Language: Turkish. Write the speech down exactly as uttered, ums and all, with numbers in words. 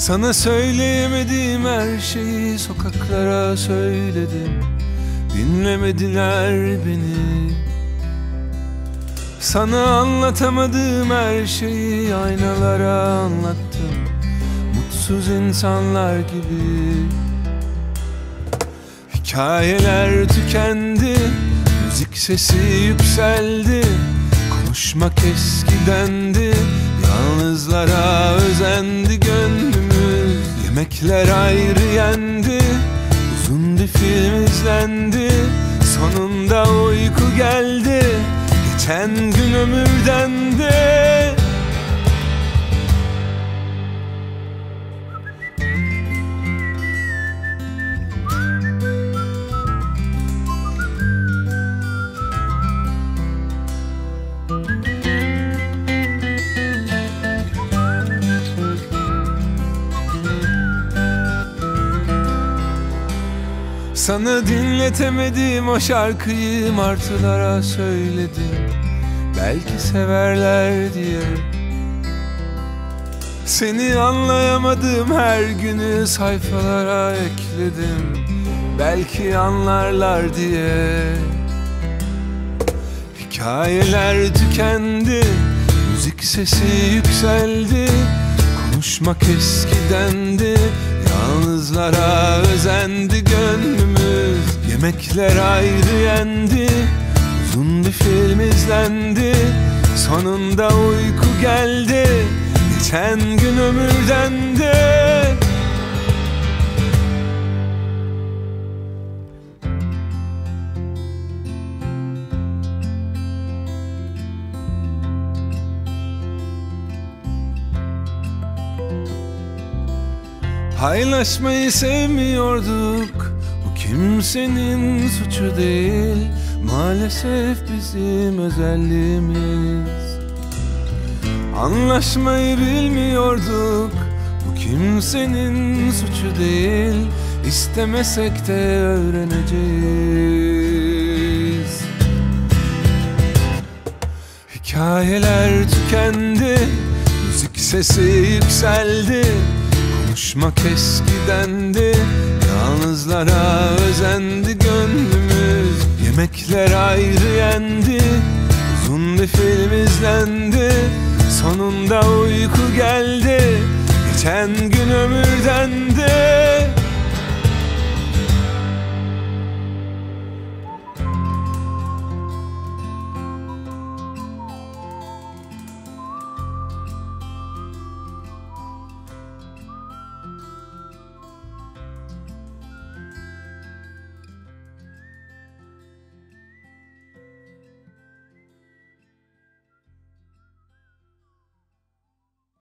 Sana söyleyemediğim her şeyi sokaklara söyledim. Dinlemediler beni. Sana anlatamadığım her şeyi aynalara anlattım, mutsuz insanlar gibi. Hikayeler tükendi, müzik sesi yükseldi. Konuşmak eskidendi, yalnızlara özendi gönlümüz. Yemekler ayrı yendi, uzun bir film izlendi. Sonunda uyku geldi, geçen gün ömürden de. Sana dinletemedim o şarkıyı martılara söyledim, belki severler diye. Seni anlayamadığım her günü sayfalara ekledim, belki anlarlar diye. Hikayeler tükendi, müzik sesi yükseldi. Konuşmak eskidendi, yalnızlara özendi gönlümüz. Yemekler ayrı yendi, uzun bir film izlendi. Sonunda uyku geldi, geçen gün ömürden de. Paylaşmayı sevmiyorduk, bu kimsenin suçu değil. Maalesef bizim özelliğimiz. Anlaşmayı bilmiyorduk, bu kimsenin suçu değil. İstemesek de öğreneceğiz. Hikayeler tükendi, müzik sesi yükseldi. Konuşmak eskidendi, yalnızlara özendi gönlümüz. Yemekler ayrı yendi, uzun bir film izlendi. Sonunda uyku geldi, geçen gün ömürden de.